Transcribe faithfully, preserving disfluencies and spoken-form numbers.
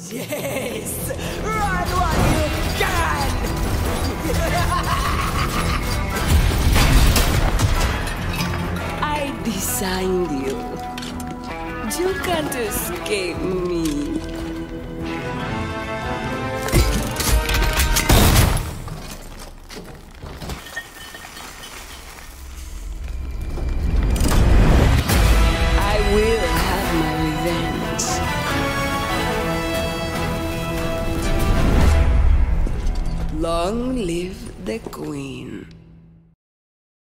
Yes! Run while you can! I designed you. You can't escape me. I will have my revenge. Long live the Queen.